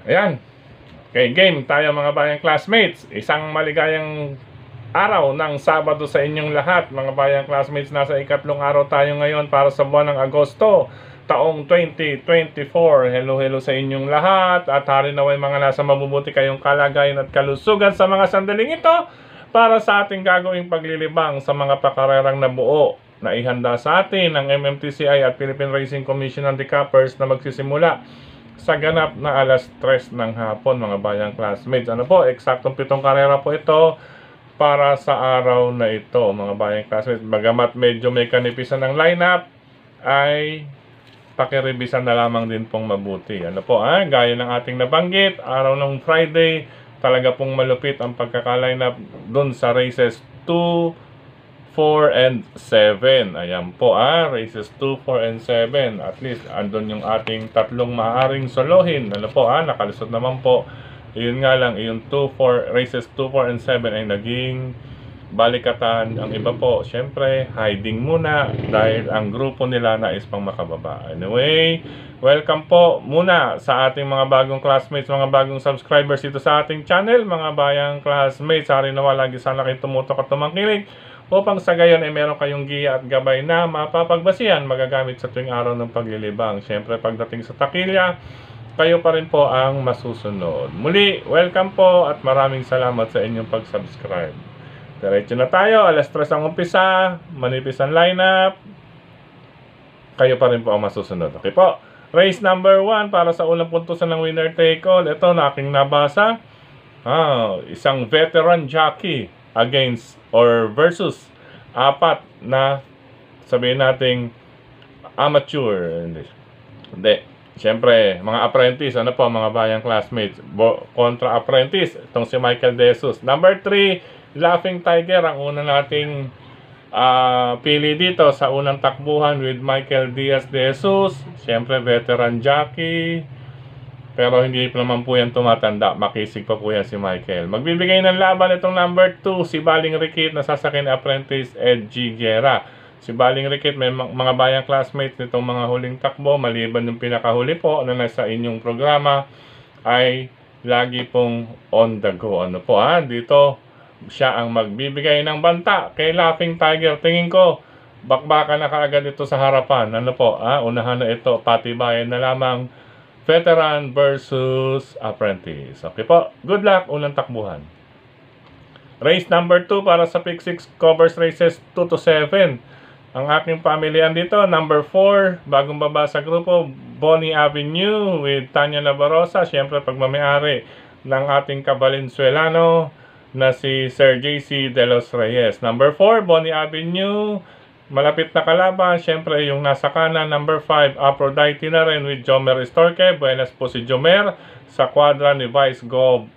Ayan. Okay, game tayo mga bayang classmates. Isang maligayang araw ng Sabado sa inyong lahat. Mga bayang classmates, nasa ikatlong araw tayo ngayon para sa buwan ng Agosto, taong 2024. Hello sa inyong lahat. At hari naway mga nasa mabubuti kayong kalagayan at kalusugan sa mga sandaling ito para sa ating gagawing paglilibang sa mga pakarerang nabuo na ihanda sa atin ng MMTCI at Philippine Racing Commission on the Cappers na magsisimula sa ganap na alas 3 ng hapon mga bayang classmates. Ano po, eksaktong 7 karera po ito para sa araw na ito mga bayang classmates. Bagamat medyo may kanipisan ng lineup, ay pakirevisan na lamang din pong mabuti. Ano po, gaya ng ating nabanggit, araw ng Friday, talaga pong malupit ang pagkaka-lineup dun sa races 2, 4 and 7. Ayan po, races 2, 4 and 7. At least andun yung ating tatlong maaaring solohin. Ano po, nakalusot naman po. Yun nga lang, yung races 2, 4 and 7 ay naging balikatan. Ang iba po, syempre, hiding muna dahil ang grupo nila nais pang makababa. Anyway, welcome po muna sa ating mga bagong classmates, mga bagong subscribers dito sa ating channel. Mga bayang classmates, hari nawa lagi sana kayo tumutok at tumangkilig upang sa gayon ay meron kayong giya at gabay na mapapagbasihan magagamit sa tuwing araw ng paglilibang. Syempre, pagdating sa takilya, kayo pa rin po ang masusunod. Muli, welcome po at maraming salamat sa inyong pag-subscribe. Diretso na tayo, alas 3 ang umpisa, manipis ang lineup, kayo pa rin po ang masusunod. Okay po, race number 1 para sa unang puntusan ng winner take all. Ito na aking nabasa, isang veteran jockey against or versus apat na sabihin nating amateur. Hindi. Siyempre, mga apprentice, ano po mga bayang classmates, kontra apprentice, itong si Michael De Jesus. Number 3, Laughing Tiger, ang una nating pili dito sa unang takbuhan with Michael Diaz De Jesus. Siyempre, veteran jockey. Pero hindi pa naman po yan tumatanda. Makisig pa po yan si Michael. Magbibigay ng laban itong number 2, si Baling Rikit na sasakyan apprentice Ed G. Guerra. Si Baling Rikit, may mga bayang classmates nitong mga huling takbo, maliban yung pinakahuli po na nasa inyong programa, ay lagi pong on the go. Ano po, dito siya ang magbibigay ng banta kay Laughing Tiger. Tingin ko, bakbakan na kaagad ito sa harapan. Ano po, unahan na ito, patibayan na lamang veteran versus apprentice. Okay po, good luck, unang takbuhan. Race number 2 para sa Pick 6 covers races 2 to 7. Ang aking pamilyan dito, number 4, bagong baba sa grupo, Bonnie Avenue with Tanya Nabarosa. Siyempre, pagmamayari ng ating Kabalinsuelano na si Sir JC De Los Reyes. Number 4, Bonnie Avenue. Malapit na kalaban, syempre yung nasa kanan, number 5, Aphrodite na rin with Jomer Estorque. Buenas po si Jomer sa kwadra ni Vice Gov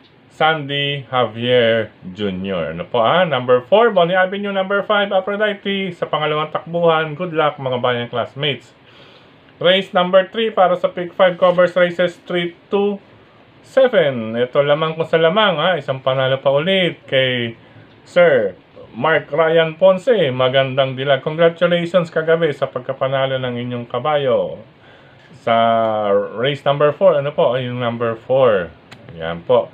Sandy Javier Jr. Ano po, number 4, Bonnie Avenue, number 5, Aphrodite sa pangalawang takbuhan. Good luck mga bayang classmates. Race number 3 para sa Pick 5 covers races 3 to 7. Ito lamang kung sa lamang, isang panalo pa ulit kay Sir Mark Ryan Ponce. Magandang dilag. Congratulations kagabi sa pagkapanalo ng inyong kabayo sa race number 4. Ano po? Yung number 4. Yan po.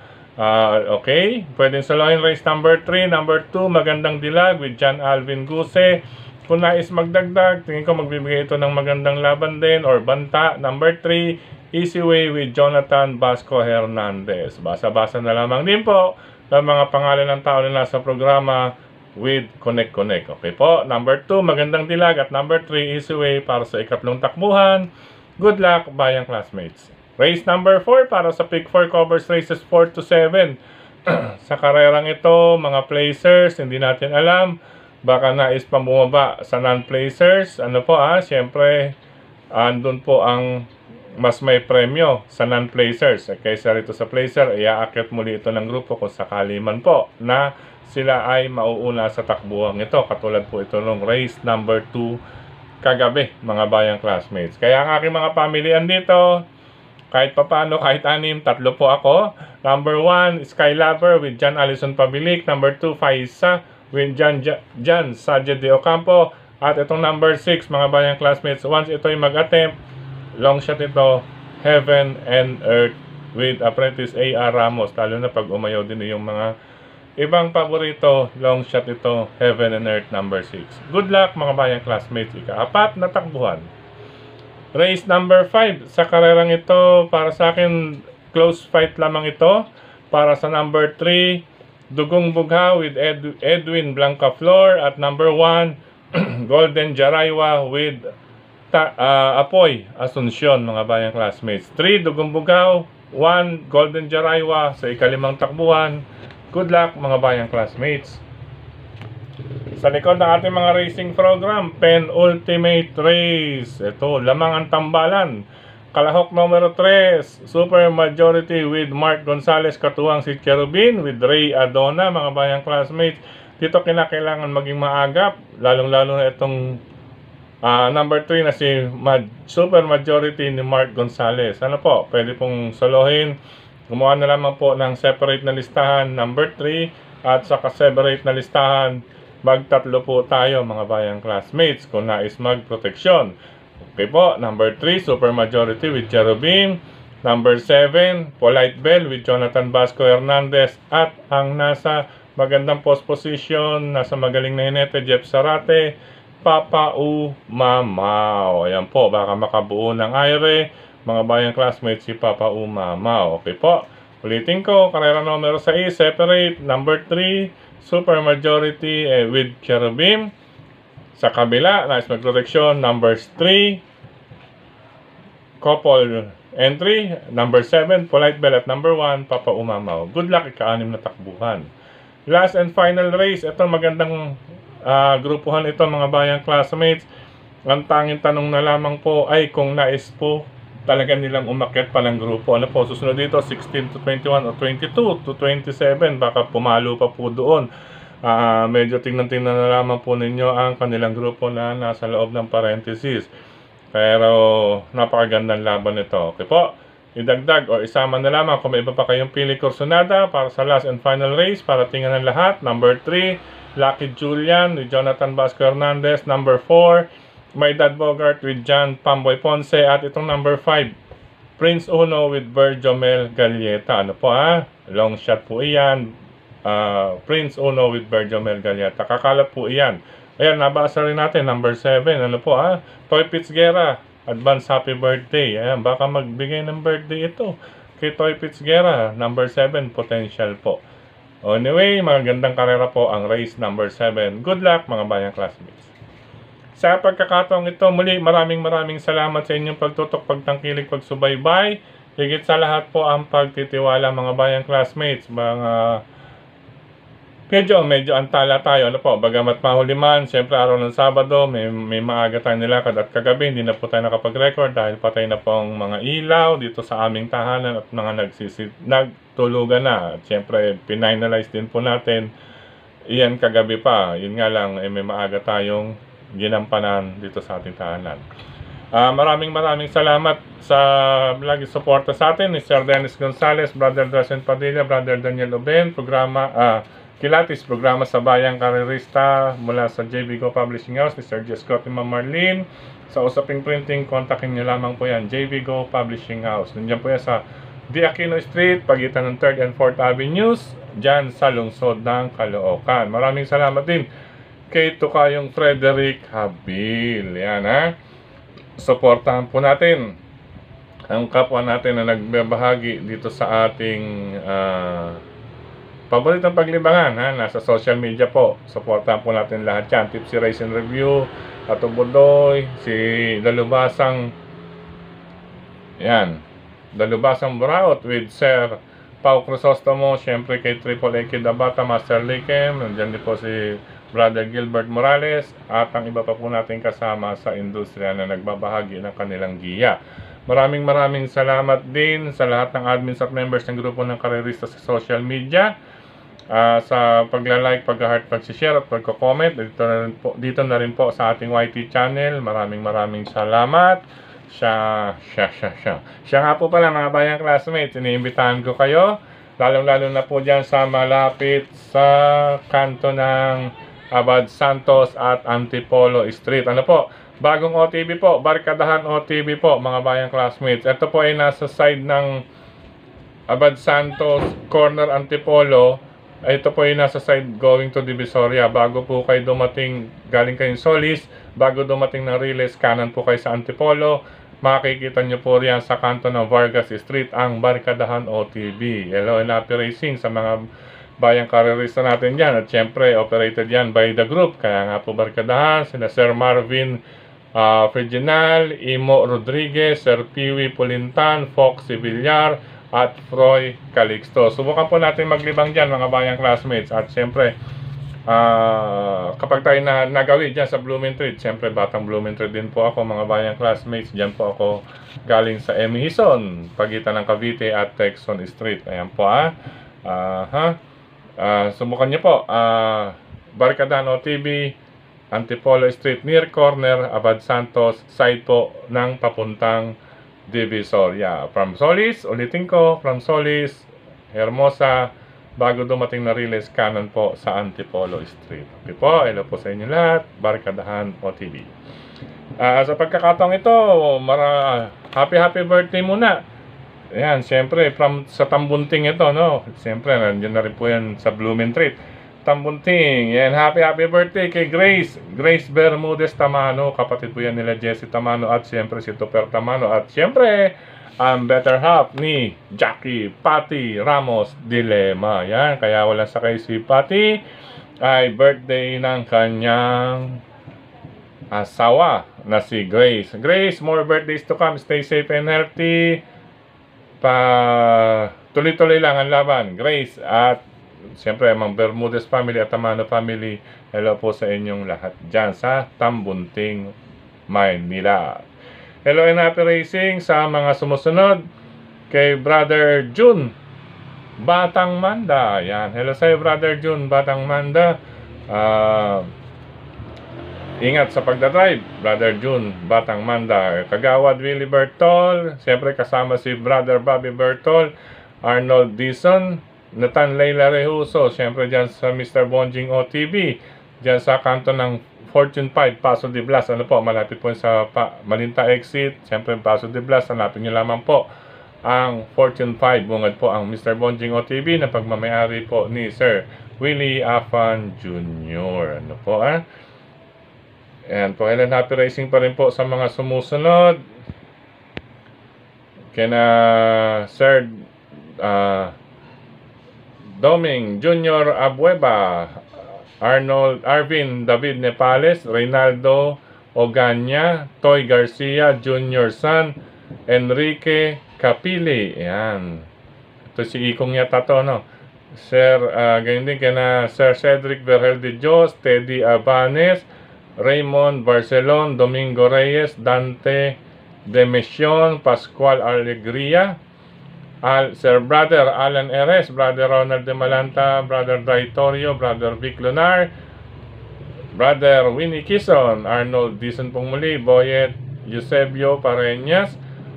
Okay. Pwedeng salohin race number 3, number 2. Magandang dilag with John Alvin Guse. Kung nais magdagdag, tingin ko magbibigay ito ng magandang laban din or banta. Number 3, Easy Way with Jonathan Vasco Hernandez. Basa-basa na lamang din po ng mga pangalan ng tao na nasa programa with Connect. Okay po, number 2, magandang dilag, at number 3, Easy Way para sa ikatlong takbuhan. Good luck, bayang classmates. Race number 4 para sa Pick 4 covers races 4 to 7. Sa karerang ito, mga placers, hindi natin alam. Baka nais pang bumaba sa non-placers. Ano po, siyempre, andun po ang mas may premyo sa non-placers. Kaysa rito sa placer, iaakit muli ito ng grupo kung sakali man po na sila ay mauuna sa takbuhan ito. Katulad po ito ng race number 2 kagabi, mga bayang classmates. Kaya ang aking mga pamilyan dito, kahit papano, kahit 6, 3 po ako. Number 1, Skylover with John Alison Pabilik. Number 2, Faisa with John Sadia de Ocampo. At itong number 6, mga bayang classmates, once ito ay mag-attempt, long shot ito, Heaven and Earth with Apprentice A.R. Ramos, lalo na pag umayaw din yung mga ibang paborito. Long shot ito, Heaven and Earth number 6. Good luck mga bayang classmates. Ika-4 na takbuhan. Race number 5 sa karerang ito, para sa akin close fight lamang ito. Para sa number 3, Dugong Bugha with Edwin Blancaflor, at number 1, Golden Jaraywa with Apoy Asuncion mga bayang classmates. 3 Dugong Bugha, 1 Golden Jaraywa sa ika-5 takbuhan. Good luck mga bayang classmates. Sa likod ng ating mga racing program, penultimate race. Ito, lamang ang tambalan. Kalahok numero 3, Super Majority with Mark Gonzalez, katuwang si Cherubin with Ray Adona mga bayang classmates. Dito kinakailangan maging maagap, lalong-lalo na itong number 3 na si Super Majority ni Mark Gonzalez. Ano po, pwede pong solohin. Gumawa na lamang po ng separate na listahan, number 3, at saka separate na listahan, magtatlo po tayo mga bayang classmates kung nais magproteksyon. Okay po, number 3, Super Majority with Cherubim. Number 7, Polite Bell with Jonathan Vasco Hernandez. At ang nasa magandang post position, nasa magaling na hinete, Jeff Sarate, Papa Umamao. Ayan po, baka makabuo ng aire mga bayang classmates si Papa Umamao. Okay po, ulitin ko, karera numero 6, separate, number 3, Super Majority with Cherubim. Sa kabila, nice mag-protection, numbers 3, couple entry, number 7, Polite Bell, at number 1, Papa Umamao. Good luck, ika-6 na takbuhan. Last and final race, ito magandang grupuhan ito mga bayang classmates. Ang tanging tanong na lamang po ay kung nais po talaga nilang umakyat pa ng grupo. Ano po, susunod dito, 16 to 21 o 22 to 27, baka pumalo pa po doon. Medyo tingnan-tingnan na lamang po ninyo ang kanilang grupo na nasa loob ng parenthesis. Pero napakagandang laban nito. Okay po, idagdag o isama na lamang kung may iba pa kayong pili kursunada para sa last and final race para tingnan ng lahat. Number 3, Lucky Julian with Jonathan Vasco Hernandez. Number 4, My Dad Bogart with John Pamboy Ponce. At itong number 5, Prince Uno with Berjomel Galieta. Ano po long shot po iyan. Prince Uno with Berjomel Galieta. Kakalat po iyan. Ayan, nabasa rin natin. Number 7. Ano po Toy Pitzguera. Advance happy birthday. Ayan, baka magbigay ng birthday ito kay Toy Pitzguera. Number 7. Potential po. Anyway, magandang karera po ang race number 7. Good luck mga bayang classmates. Sa pagkakataong ito, muli maraming salamat sa inyong pagtutok, pagtangkilik, pagsubaybay. Higit sa lahat po ang pagtitiwala mga bayang classmates. Medyo antala tayo, ano po, bagamat mahuli man, siyempre araw ng Sabado, may maaga tayong nilakad at kagabi, hindi na po tayo nakapag-record dahil patay na po ang mga ilaw dito sa aming tahanan at mga nagtulugan na. At siyempre, pininalyze din po natin, iyan kagabi pa, yun nga lang, may maaga tayong ginampanan dito sa ating tahanan. Maraming salamat sa lagi suporta sa atin ni Sir Dennis Gonzales, Brother Drasen Padilla, Brother Daniel Oben, Kilatis, programa sa Bayang Karerista mula sa JB Go Publishing House ni Sir J. Scott and Ma'am Marlene. Sa usaping printing, kontakin nyo lamang po yan, JB Go Publishing House. Nandiyan po yan sa D. Aquino Street, pagitan ng 3rd and 4th Avenues, dyan sa lungsod ng Caloocan. Maraming salamat din kay Tukayong Frederick Habil. Yan Suportahan po natin ang kapwa natin na nagbabahagi dito sa ating paboritong paglibangan nasa social media po. Suportahan po natin lahat yan. Tipsy Racing Review, Ato Budoy, si Dalubasang Buraot with Sir Pau Crisostomo, syempre kay Triple A Kidabata, Master Likem, nandiyan din po si Brother Gilbert Morales at ang iba pa po natin kasama sa industriya na nagbabahagi ng kanilang giya. Maraming salamat din sa lahat ng admins at members ng grupo ng Karerista sa social media. Sa pagla-like, pag-heart, pag-share at pag-comment dito na rin po sa ating YT channel. Maraming salamat. Siya nga po pala mga bayang classmates, iniimbitahan ko kayo lalong-lalo na po dyan sa malapit sa kanto ng Abad Santos at Antipolo Street. Ano po? Bagong OTV po, Barkadahan OTV po mga bayang classmates. Ito po ay nasa side ng Abad Santos, corner Antipolo. Ito po yung nasa side going to Divisoria. Bago po kayo dumating, galing kayong Solis, bago dumating ng Riles, kanan po kayo sa Antipolo. Makikita nyo po riyan sa kanto ng Vargas Street ang Barkadahan OTV. Hello and happy racing sa mga bayang karerista natin dyan. At syempre, operated yan by the group. Kaya nga po Barkadahan, sina Sir Marvin Friginal, Imo Rodriguez, Sir Piwi Pulintan, Foxy Villar, at Froy Calixto. Subukan po natin maglibang dyan mga bayang classmates. At syempre, kapag tayo nagawi dyan sa Blumentritt, syempre batang Blumentritt din po ako mga bayang classmates. Dyan po ako galing sa Emihison, pagitan ng Cavite at Texon Street. Ayan po subukan nyo po. Barkadahan OTV, Antipolo Street near corner, Abad Santos, side po ng papuntang Divisoria. From Solis, ulitin ko, from Solis, Hermosa, bago dumating na Riles, kanan po sa Antipolo Street. Okay po, hello po sa inyo lahat, Barkadahan OTV. Sa pagkakataong ito, happy birthday muna. Ayan, siyempre, sa Tambunting ito, no? Siyempre, nandiyan na rin po yan sa Blumentritt. Tambunting, yan, happy birthday kay Grace Bermudez Tamano, kapatid po yan nila Jessie Tamano at siyempre si Tupper Tamano at siyempre ang better half ni Jackie Patty Ramos Dilema. Yan, kaya wala sakay si Patty, ay birthday ng kanyang asawa na si Grace. Grace, more birthdays to come, stay safe and healthy, tuloy-tuloy lang ang laban, Grace. At siyempre, mga Bermudez family at Tamano family, hello po sa inyong lahat dyan sa Tambunting, Maynila. Hello and happy racing sa mga sumusunod kay Brother June Batang Manda. Yan, hello sa iyo Brother June Batang Manda. Ingat sa pagdadrive, Brother June Batang Manda. Kagawad Willie Bertol, siyempre kasama si Brother Bobby Bertol, Arnold Dison, Nathan Leila Rehuso, siyempre dyan sa Mr. Bonjing OTV, dyan sa kanto ng Fortune 5, Paso de Blas. Ano po, malapit po sa Malinta Exit, siyempre Paso de Blas, hanapin nyo lamang po ang Fortune 5. Bungad po ang Mr. Bonjing OTV na pagmamayari po ni Sir Willie Afan Jr. Ano po Ayan po, and happy racing pa rin po sa mga sumusunod. Kina Sir Doming Junior Abueva, Arvin David Nepales, Reynaldo Oganya, Toy Garcia Junior San, Enrique Capili. Ayan. Ito si Ikong yata to, no? Sir, ganyan din kina Sir Cedric Vergel de Dios, Teddy Abanes, Raymond Barcelon, Domingo Reyes, Dante Demesion, Pascual Alegria, Sir Brother Alan Eres, Brother Ronald de Malanta, Brother Daitorio, Brother Vic Lunar, Brother Winnie Kison, Arnold Dison pong muli, Boyet Eusebio Pareñas,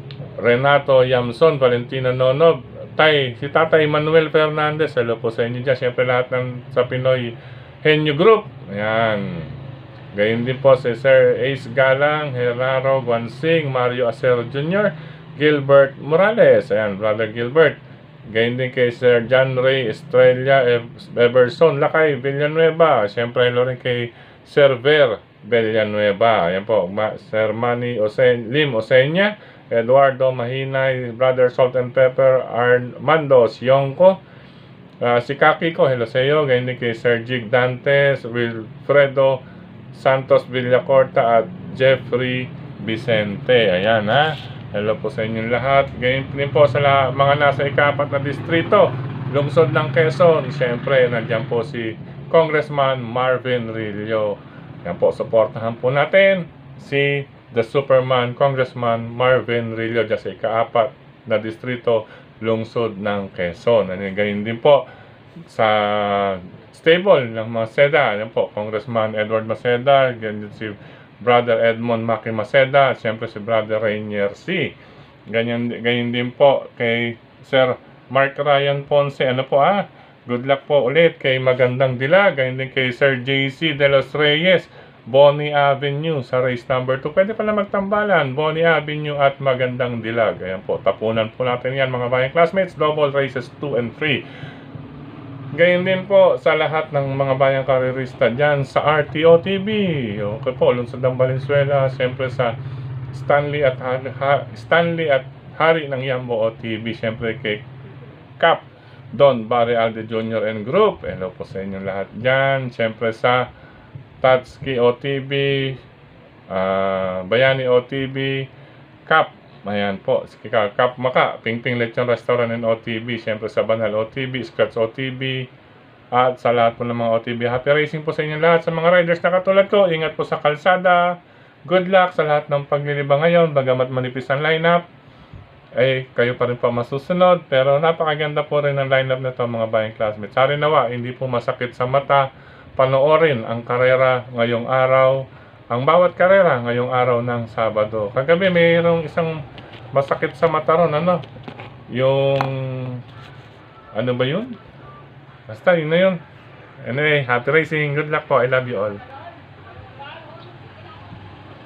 Renato Yamson, Valentino Nonob, si Tatay Manuel Fernandez, hello po sa inyo dyan, siyempre lahat sa Pinoy Henyo Group. Ayan. Gayon din po si Sir Ace Galang, Herrero Guansing, Mario Acero Jr., Gilbert Morales. Ayan, Brother Gilbert. Gayon din kay Sir John Ray Estrella Everson Lakay Villanueva. Siyempre, hello rin kay Sir Ver Villanueva. Ayan po, Sir Manny Lim Osenya, Eduardo Mahinay, Brother Salt and Pepper, Armando Sionco, si Kaki ko, hello sa iyo. Gayon din kay Sir Jig Dantes, Wilfredo Santos Villacorta at Jeffrey Vicente. Ayan hello po sa inyong lahat. Gayon din po sa mga nasa ika-4 na distrito, lungsod ng Quezon. Siyempre, nandiyan po si Congressman Marvin Rillo. Yan po, supportahan po natin si The Superman, Congressman Marvin Rillo, dyan sa ika-4 na distrito, lungsod ng Quezon. Gayon din po sa stable ng Maceda. Yan po, Congressman Edward Maceda, ganyan si Brother Edmond Maki Maceda, at siyempre si Brother Rainier C. Ganyan din po kay Sir Mark Ryan Ponce. Ano po good luck po ulit kay Magandang Dilag. Ganyan din kay Sir JC De Los Reyes, Bonnie Avenue sa race number 2. Pwede pala magtambalan, Bonnie Avenue at Magandang Dilag. Ayan po, tapunan po natin yan mga bayang classmates. Double races 2 and 3. Gayon din po sa lahat ng mga bayang karerista dyan sa RTO TV. Okay po, Lungsod ng Valenzuela. Siyempre sa Stanley at Hari ng Yambo OTV. Siyempre kay Cap Don Barre Alde Jr. and Group. Hello po sa inyong lahat dyan. Siyempre sa Tatsuki OTV, Bayani OTV, Cap, ayan po, Cap Maka, Pingping Lechon Restaurant and OTV, siyempre sa Banal OTV, Scratch OTV, at sa lahat po ng mga OTV. Happy racing po sa inyong lahat. Sa mga riders na katulad ko, ingat po sa kalsada. Good luck sa lahat ng paglilibang ngayon, bagamat manipis ang lineup. Kayo pa rin po masusunod, pero napakaganda po rin ang lineup na ito mga bayang classmates. Sana nawa, hindi po masakit sa mata panoorin ang karera ngayong araw, ang bawat karera ngayong araw ng Sabado. Kagabi mayroong isang masakit sa mata ron, yung ano ba yun? Basta yun na yun. Anyway, happy racing, good luck po, I love you all.